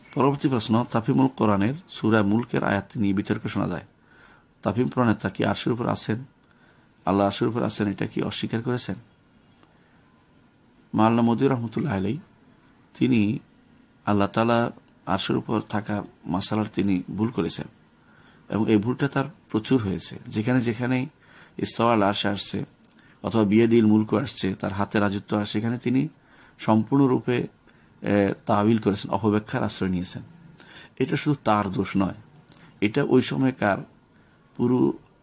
পরবর্তী প্রশ্ন, তাফিমুল কোরআনের সূরা মুলকের আয়াতটি নিয়ে বিতর্ক শোনা যায়। তাফিম প্রণেতা কি আরশের উপর আছেন? আল্লাহ আরশের উপর আছেন, এটা কি অস্বীকার করেছেন? মাওলানা মওদুদী রহমতুল্লাহ আলাইহি তিনি আল্লাহ তাআলা আরশের উপর থাকা মাসালার তিনি ভুল করেছেন এবং এই ভুলটা তার প্রচুর হয়েছে। যেখানে যেখানে ইস্তাওয়া আল আরশ আসছে অথবা বিয়াদিল মুলক আসছে, তার হাতে রাজত্ব আসছে, সেখানে তিনি সম্পূর্ণরূপে তাবিল করেছেন, অপব্যাখ্যার আশ্রয় নিয়েছেন। এটা শুধু তার দোষ নয়, এটা ওই সময়কার পুরো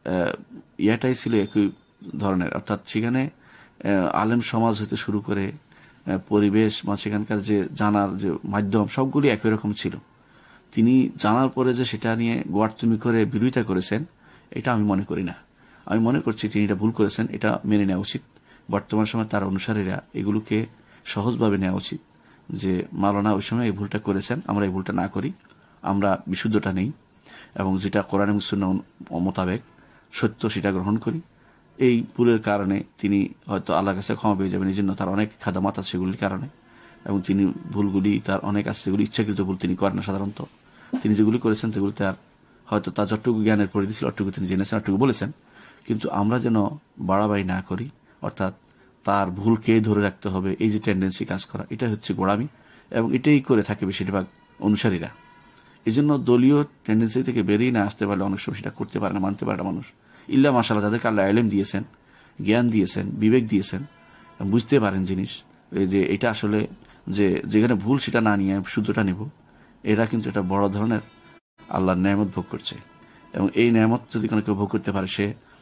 ইয়াটাই ছিল একই ধরনের। অর্থাৎ সেখানে আলেম সমাজ হতে শুরু করে পরিবেশ বা সেখানকার যে জানার যে মাধ্যম সবগুলি একই রকম ছিল। তিনি জানার পরে যে সেটা নিয়ে গোয়ার্তুমি করে বিরোধিতা করেছেন, এটা আমি মনে করি না। আমি মনে করছি তিনি এটা ভুল করেছেন, এটা মেনে নেওয়া উচিত। বর্তমান সময় তার অনুসারীরা এগুলোকে সহজভাবে নেওয়া উচিত যে মাওলানা ওই সময় এই ভুলটা করেছেন, আমরা এই ভুলটা না করি, আমরা বিশুদ্ধটা নেই এবং যেটা কোরআন এবং সুন্নাহ মোতাবেক সত্য সেটা গ্রহণ করি। এই ভুলের কারণে তিনি হয়তো আল্লাহর কাছে ক্ষমা পেয়ে যাবেন, এই জন্য তার অনেক খাদামাত আছে সেগুলির কারণে, এবং তিনি ভুলগুলি তার অনেক আছে সেগুলি ইচ্ছাকৃত ভুল তিনি করেন না সাধারণত। তিনি যেগুলি করেছেন সেগুলি তার হয়তো তার যতটুকু জ্ঞানের পরিধি ছিল অতটুকু তিনি জেনেছেন, অতটুকু বলেছেন। কিন্তু আমরা যেন বাড়াবাড়ি না করি, অর্থাৎ তার ভুলকে ধরে রাখতে হবে, এই যে টেন্ডেন্সি কাজ করা, এটা হচ্ছে গোড়ামি এবং এটাই করে থাকে বেশিরভাগ অনুসারীরা। এই জন্য দলীয় টেন্ডেন্সি থেকে বেরিয়ে না আসতে পারলে অনেক সময় সেটা করতে পারে না, মানতে পারে না মানুষ। ইল্লা মাশাআল্লাহ যাদেরকে আল্লাহ ইলম দিয়েছেন, জ্ঞান দিয়েছেন, বিবেক দিয়েছেন, বুঝতে পারেন জিনিস যে এটা আসলে যে যেখানে ভুল সেটা না নিয়ে শুদ্ধটা নেব, এরা কিন্তু এটা বড় ধরনের আল্লাহর নেয়ামত ভোগ করছে। এবং এই নেয়ামত যদি কোনো কেউ ভোগ করতে পারে, সে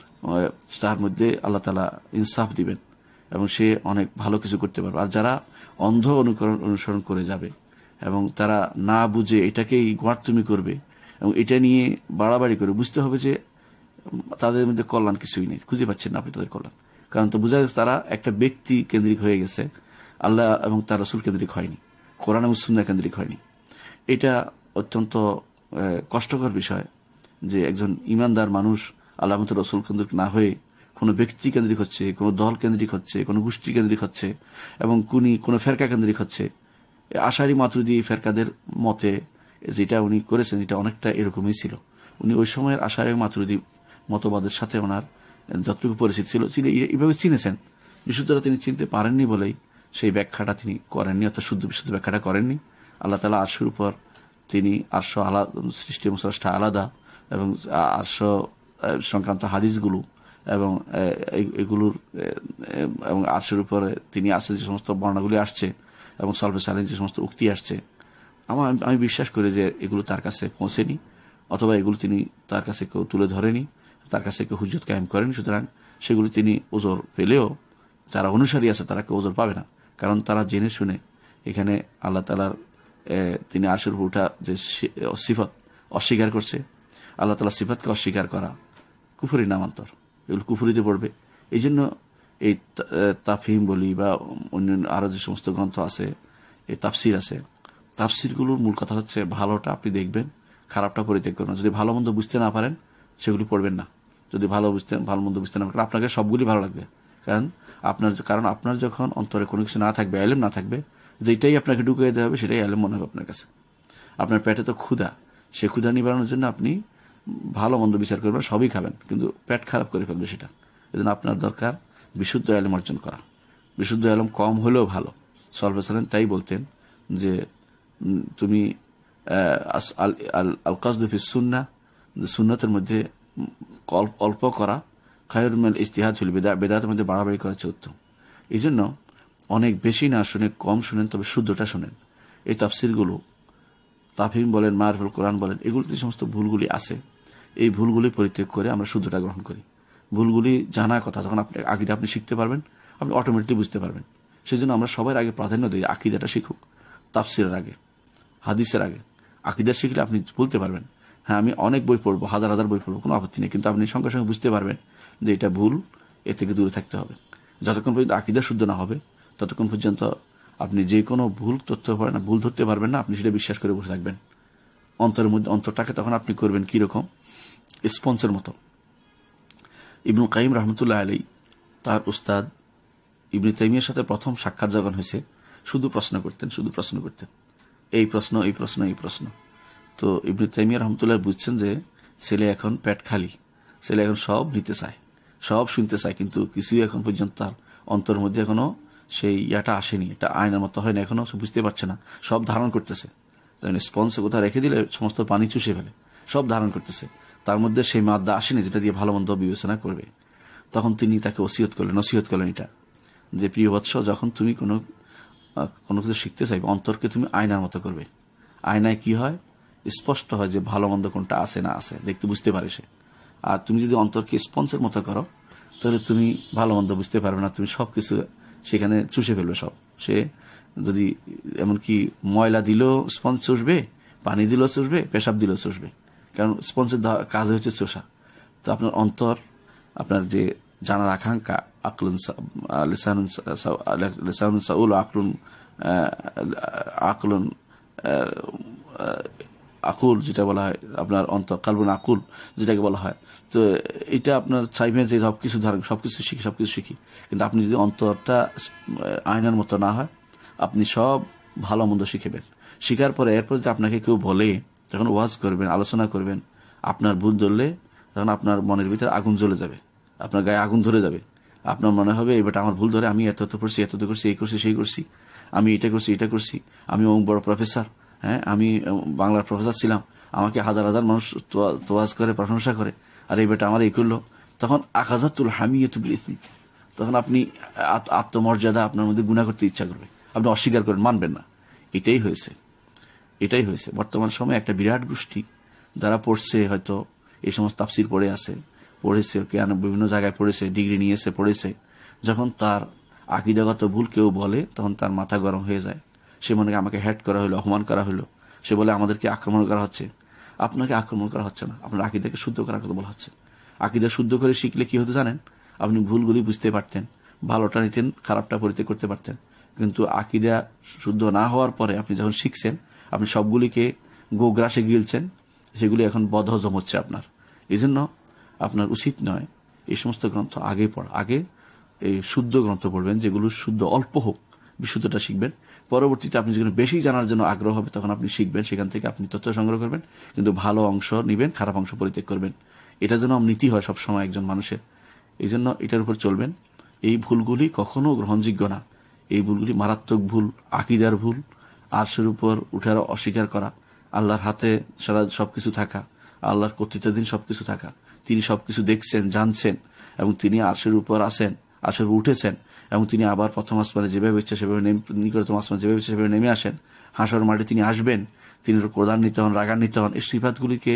তার মধ্যে আল্লাহ তাআলা ইনসাফ দিবেন এবং সে অনেক ভালো কিছু করতে পারবে। আর যারা অন্ধ অনুসরণ করে যাবে এবং তারা না বুঝে এটাকেই গোয়ার্তুমি করবে এবং এটা নিয়ে বাড়াবাড়ি করে, বুঝতে হবে যে তাদের মধ্যে কল্যাণ কিছুই নেই, খুঁজে পাচ্ছেন না আপনি তাদের কল্যাণ। কারণ তো বোঝা গেছে তারা একটা ব্যক্তি কেন্দ্রিক হয়ে গেছে, আল্লাহ এবং তার রাসূল কেন্দ্রিক হয়নি, কোরআন এবং সুন্নাহ কেন্দ্রিক হয়নি। এটা অত্যন্ত কষ্টকর বিষয় যে একজন ইমানদার মানুষ আল্লাহ এবং রাসূল কেন্দ্রিক না হয়ে কোনো ব্যক্তি কেন্দ্রিক হচ্ছে, কোনো দল কেন্দ্রিক হচ্ছে, কোনো গোষ্ঠী কেন্দ্রিক হচ্ছে এবং কোনো ফেরকা কেন্দ্রিক হচ্ছে। আশারি মাতুরিদি ফেরকাদের মতে যেটা উনি করেছেন এটা অনেকটা এরকমই ছিল। উনি ওই সময়ের আশারি মাতুরিদি মতবাদের সাথে ওনার যতটুকু পরিচিত ছিল তিনি এইভাবে চিনেছেন। বিশুদ্ধতা তিনি চিনতে পারেননি বলেই সেই ব্যাখ্যাটা তিনি করেননি, অর্থাৎ শুদ্ধ বিশুদ্ধ ব্যাখ্যাটা করেননি। আল্লাহ তাআলা আরশের উপর, তিনি আরশ আলাদা, সৃষ্টি এবং স্রষ্টা আলাদা, এবং আরশ সংক্রান্ত হাদিসগুলো এবং এগুলোর এবং আরশের উপরে তিনি আছে যে সমস্ত বর্ণনাগুলি আসছে এবং সলবে সালেন যে সমস্ত উক্তি আসছে, আমি বিশ্বাস করি যে এগুলো তার কাছে পৌঁছেনি, অথবা এগুলো তিনি তার কাছে কেউ তুলে ধরেনি, তার কাছে কেউ হুজ্জত কায়েম করেনি। সুতরাং সেগুলি তিনি ওজর পেলেও যারা অনুসারী আছে তারা কেউ ওজর পাবে না, কারণ তারা জেনে শুনে এখানে আল্লাহ তাআলার তিনি আরশের উপর উঠা যে সিফত অস্বীকার করছে। আল্লাহ তাআলার সিফতকে অস্বীকার করা কুফরি নামান্তর, এগুলো কুফরিতে পড়বে। এই জন্য এই তাফহিম বলি বা অন্যান্য আরো যে সমস্ত গ্রন্থ আছে, এই তাফসির আছে, তাফসিরগুলোর মূল কথা হচ্ছে ভালোটা আপনি দেখবেন, খারাপটা পরিত্যাগ করবেন। যদি ভালো মন্দ বুঝতে না পারেন সেগুলি পড়বেন না। যদি ভালো মন্দ বুঝতে না পারেন, আপনাকে সবগুলি ভালো লাগবে। কারণ আপনার যখন অন্তরে কোনো কিছু না থাকবে, ইলম না থাকবে, যেটাই আপনাকে ঢুকিয়ে দেওয়া হবে সেটাই ইলম মনে হবে আপনার কাছে। আপনার পেটে তো ক্ষুধা, সে ক্ষুধা নিবারণের জন্য আপনি ভালো মন্দ বিচার করবেন, সবই খাবেন, কিন্তু পেট খারাপ করে ফেলবে সেটা। এজন্য আপনার দরকার বিশুদ্ধ ইলম অর্জন করা। বিশুদ্ধ ইলম কম হলেও ভালো। সাল্লাল্লাহু আলাইহি ওয়াসাল্লাম তাই বলতেন যে তুমি আল কাসদু ফিস সুন্নাহ, সুন্নাতের মধ্যে অল্প করা খায়রুম মিনাল ইজতিহাদ ফিল বিদআহ, বিদআতের মধ্যে বাড়াবাড়ি করা হচ্ছে উত্তম। এই জন্য অনেক বেশি না শুনে কম শুনেন, তবে শুদ্ধটা শুনেন। এই তাফসিরগুলো, তাফহিম বলেন, মারফুল কোরআন বলেন, এগুলোতে সমস্ত ভুলগুলি আছে, এই ভুলগুলি পরিত্যাগ করে আমরা শুদ্ধটা গ্রহণ করি। ভুলগুলি জানা কথা, যখন আকীদা আপনি শিখতে পারবেন, আপনি অটোমেটিকলি বুঝতে পারবেন। সেই জন্য আমরা সবার আগে প্রাধান্য দিই আকীদাটা শিখুক, তাফসিরের আগে, হাদিসের আগে। আকীদা শিখলে আপনি বলতে পারবেন, হ্যাঁ আমি অনেক বই পড়বো, হাজার হাজার বই পড়বো, কোনো আপত্তি নেই, কিন্তু আপনি সঙ্গে সঙ্গে বুঝতে পারবেন যে এটা ভুল, এ থেকে দূরে থাকতে হবে। যতক্ষণ পর্যন্ত আকীদা শুদ্ধ না হবে ততক্ষণ পর্যন্ত আপনি যে কোনো ভুল তথ্য পারেন না, ভুল ধরতে পারবেন না, আপনি সেটা বিশ্বাস করে বসে থাকবেন। অন্তরের মধ্যে অন্তরটাকে তখন আপনি করবেন কিরকম, স্পঞ্জের মতো। ইবনুল কাইয়িম রাহমাতুল্লাহ আলাইহি তার উস্তাদ ইবনে তাইমিয়ার সাথে প্রথম সাক্ষাৎ যখন হয়েছে, শুধু প্রশ্ন করতেন। এই প্রশ্ন এই প্রশ্ন এই প্রশ্ন। তো ইবনে তাইমিয়া রাহমাতুল্লাহ বুঝছেন যে ছেলে এখন পেট খালি, ছেলে এখন সব নিতে চায়, সব শুনতে চায়, কিন্তু কিছুই এখন পর্যন্ত তার অন্তর মধ্যে এখনো সেই ইয়াটা আসেনি, এটা আয়নার মতো হয় না, এখনো বুঝতে পারছে না, সব ধারণ করতেছে। স্পঞ্জে কোথাও রেখে দিলে সমস্ত পানি চুষে ফেলে, সব ধারণ করতেছে, তার মধ্যে সেই মাদ্দা আসেনি যেটা দিয়ে ভালো মন্দ বিবেচনা করবে। তখন তিনি তাকে নসিহত করলেন এটা, যে প্রিয় বৎস, যখন তুমি কোনো কিছু শিখতে চাইবে, অন্তরকে তুমি আয়নার মতো করবে। আয়নায় কি হয়, স্পষ্ট হয় যে ভালো মন্দ কোনটা আছে না আছে, দেখতে বুঝতে পারে সে। আর তুমি যদি অন্তরকে স্পঞ্জের মতো করো, তাহলে তুমি ভালো মন্দ বুঝতে পারবে না, তুমি সবকিছু সেখানে চুষে ফেলবে সব। সে যদি এমনকি ময়লা দিলেও স্পঞ্জ চুষবে, পানি দিলেও চুষবে, পেশাব দিলেও চুষবে, কারণ স্পঞ্জের কাজ হচ্ছে চোষা। তো আপনার অন্তর, আপনার যে জানার আকাঙ্ক্ষা, লিসানুন সাউল আকলুন আকুল যেটা বলা হয়, আপনার অন্তর কালবুন আকুল যেটাকে বলা হয়। তো এটা আপনার চাইবে যে সবকিছু ধারণ, সবকিছু শিখি, কিন্তু আপনি যদি অন্তরটা আয়নার মতো না হয়, আপনি সব ভালো মন্দ শিখেবেন। শিখার পরে এরপর যদি আপনাকে কেউ বলে, যখন ওয়াজ করবেন, আলোচনা করবেন, আপনার ভুল ধরলে তখন আপনার মনের ভিতরে আগুন জ্বলে যাবে, আপনার গায়ে আগুন ধরে যাবে। আপনার মনে হবে এবার আমার ভুল ধরে, আমি এত করছি, করছি, এই করছি, সেই করছি, আমি এটা করছি, আমি অমুক বড় প্রফেসর, হ্যাঁ আমি বাংলার প্রফেসর ছিলাম, আমাকে হাজার হাজার মানুষ তোয়াজ করে, প্রশংসা করে, আর এই বেটা আমার এই করলো। তখন আকাজাতুল হামিয়াতুল ইসমি, তখন আপনি আত্মমর্যাদা আপনার মধ্যে গুনাহ করতে ইচ্ছা করবে, আপনি অস্বীকার করেন, মানবেন না। এটাই হয়েছে বর্তমান সময়ে একটা বিরাট গোষ্ঠী, যারা পড়ছে, হয়তো এই সমস্ত তাফসির পড়েছে, কেন বিভিন্ন জায়গায় পড়েছে, ডিগ্রি নিয়েছে, পড়েছে, যখন তার আকীদাগত ভুল কেউ বলে, তখন তার মাথা গরম হয়ে যায়। সে মনে হয় আমাকে হ্যাট করা হলো, অপমান করা হলো, সে বলে আমাদেরকে আক্রমণ করা হচ্ছে। আপনাকে আক্রমণ করা হচ্ছে না, আপনার আকীদাকে শুদ্ধ করার কথা বলা হচ্ছে। আকীদা শুদ্ধ করে শিখলে কি হতে জানেন, আপনি ভুলগুলি বুঝতে পারতেন, ভালোটা নিতেন, খারাপটা পরিত্যাগ করতে পারতেন। কিন্তু আকীদা শুদ্ধ না হওয়ার পরে আপনি যখন শিখছেন, আপনি সবগুলিকে গোগ্রাসে গিলছেন, সেগুলি এখন বদহজম হচ্ছে আপনার। এই জন্য আপনার উচিত নয় এই সমস্ত গ্রন্থ আগে পড়া, আগে এই শুদ্ধ গ্রন্থ পড়বেন, যেগুলো শুদ্ধ, অল্প হোক, বিশুদ্ধটা শিখবেন। পরবর্তীতে আপনি যখন বেশি জানার জন্য আগ্রহ হবে, তখন আপনি শিখবেন, সেখান থেকে আপনি তথ্য সংগ্রহ করবেন, কিন্তু ভালো অংশ নিবেন, খারাপ অংশ পরিত্যাগ করবেন। এটা যেন নীতি হয় সবসময় একজন মানুষের। এই জন্য এটার উপর চলবেন। এই ভুলগুলি কখনো গ্রহণযোগ্য না, এই ভুলগুলি মারাত্মক ভুল, আকীদার ভুল, আরশের উপর উঠার অস্বীকার করা, আল্লাহর হাতে সারা সবকিছু থাকা, আল্লাহর কর্তৃত্বাধীন সবকিছু থাকা, তিনি সবকিছু দেখছেন, জানছেন, এবং তিনি আরশের উপর আছেন, আরশের উপর উঠেছেন, এবং তিনি আবার প্রথম আসমানে যেভাবে ইচ্ছা সেভাবে নিকটতম আসমানে যেভাবে ইচ্ছা সেভাবে নেমে আসেন, হাসর মাঠে তিনি আসবেন, তিনি ক্রোধান্বিত হন, রাগান্বিত হন। এই সিফাতগুলিকে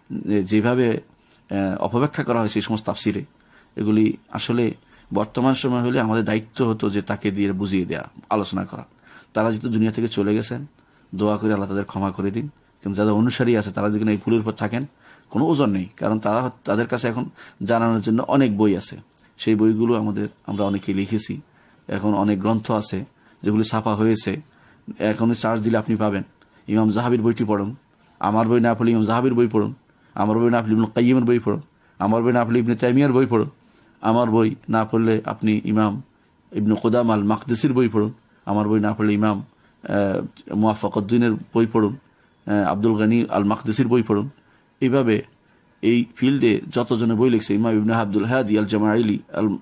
যেভাবে অপব্যাখ্যা করা হয়েছে এই সমস্ত তাফসিরে, এগুলি আসলে বর্তমান সময় হলে আমাদের দায়িত্ব হতো যে তাকে দিয়ে বুঝিয়ে দেওয়া, আলোচনা করা। তারা যেহেতু দুনিয়া থেকে চলে গেছেন, দোয়া করে আল্লাহ তাদের ক্ষমা করে দিন। কিন্তু যাদের অনুসারী আছে, তারা যদি এই ভুলের উপর থাকেন, কোনো ওজন নেই, কারণ তাদের কাছে এখন জানানোর জন্য অনেক বই আছে। সেই বইগুলো আমরা অনেকে লিখেছি, এখন অনেক গ্রন্থ আছে যেগুলি ছাপা হয়েছে, এখন চার্জ দিলে আপনি পাবেন। ইমাম জাহাবির বইটি পড়ুন, আমার বই না পড়লে ইমাম জাহাবির বই পড়ুন, আমার বই না পড়লে ইবনুল কাইয়িমের বই পড়ুন, আমার বই না পড়লে ইবনে তাইমিয়ার বই পড়ুন, আমার বই না পড়লে আপনি ইমাম ইবনে কুদামা আল মাকদিসির বই পড়ুন, আমার বই না পড়লে ইমাম মুওয়াফাকুদ্দিনের বই পড়ুন, আব্দুল গনি আল মাকদিসির বই পড়ুন। এইভাবে এই ফিল্ডে যতজনে বই লিখছে, ইমাম ইবনে আব্দুল হাদি আল জামাইলি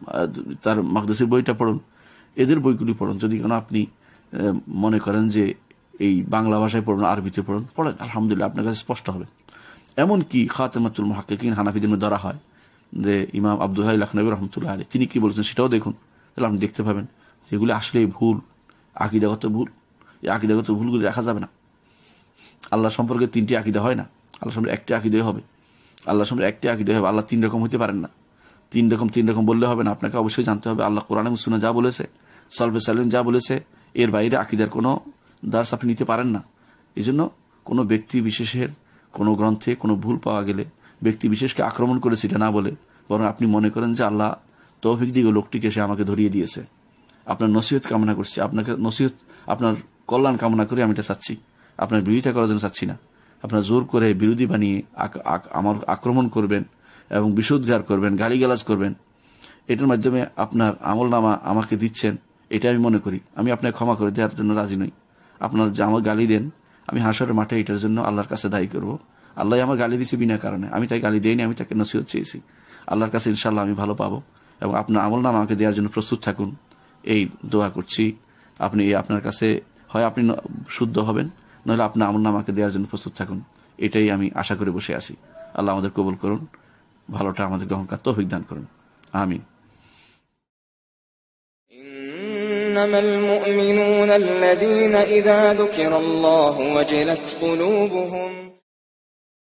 তার মাকদিসির বইটা পড়ুন, এদের বইগুলি পড়ুন। যদি কোনো আপনি মনে করেন যে এই বাংলা ভাষায় পড়ুন, আরবিতে পড়েন, আলহামদুলিল্লাহ, আপনার কাছে স্পষ্ট হবে। এমনকি খাতেমাতুল মুহাক্কিকিন হানাফিদের মধ্যে ধরা হয় যে ইমাম আব্দুল হাই লাখনবী রহমতুল্লাহ আলাইহি তিনি কি বলেছেন সেটাও দেখুন, তাহলে আপনি দেখতে পাবেন যেগুলি আসলে ভুল, আকীদাগত ভুল। এই আকীদাগত ভুলগুলি রাখা যাবে না। আল্লাহ সম্পর্কে 3টি আকীদা হয় না, আল্লাহ সম্পর্কে একটি আকীদাই হবে। আল্লাহ সম্পর্কে একটি আকীদাই হবে। আল্লাহ 3 রকম হতে পারেন না। 3 রকম বললে হবে না, আপনাকে অবশ্যই জানতে হবে আল্লাহ কোরআন এবং সুন্নাহ যা বলেছে, সালফে সালেহিন যা বলেছে, এর বাইরে আকীদার কোনো দার্স আপনি নিতে পারেন না। এই জন্য কোনো ব্যক্তি বিশেষের কোনো গ্রন্থে কোনো ভুল পাওয়া গেলে ব্যক্তি বিশেষকে আক্রমণ করে সেটা না বলে, বরং আপনি মনে করেন যে আল্লাহ তৌফিক দিয়ে লোকটিকে সে আমাকে ধরিয়ে দিয়েছে, আপনার নসিহত কামনা করছি, আপনার কল্যাণ কামনা করে আমি এটা চাচ্ছি, আপনার বিরোধিতা করার জন্য চাচ্ছি না। আপনার জোর করে বিরোধী বানিয়ে আমার আক্রমণ করবেন এবং বিশুদ্ধার করবেন, গালিগালাজ করবেন, এটার মাধ্যমে আপনার আমলনামা আমাকে দিচ্ছেন, এটা আমি মনে করি। আমি আপনাকে ক্ষমা করে দেওয়ার জন্য রাজি নই। আপনার যে আমার গালি দেন, আমি হাসরের মাঠে এটার জন্য আল্লাহর কাছে দায়ী করব। আল্লাহ আমার গালি দিয়েছে বিনা কারণে, আমি তাই গালি দেইনি, আমি তাকে নসিহত চেয়েছি। আল্লাহর কাছে ইনশাআল্লাহ আমি ভালো পাবো, এবং আপনার আমলনামা আমাকে দেওয়ার জন্য প্রস্তুত থাকুন, এই দোয়া করছি। আপনি আপনার কাছে হয় আপনি শুদ্ধ হবেন, নইলে আপনার আমলনামাকে দেওয়ার জন্য প্রস্তুত থাকুন, এটাই আমি আশা করে বসে আছি। আল্লাহ আমাদের কবুল করুন, ভালোটা আমাদের গ্রহণ করার তৌফিক দান করুন, আমিন। إنما المؤمنون الذين إذا ذكر الله وجلت قلوبهم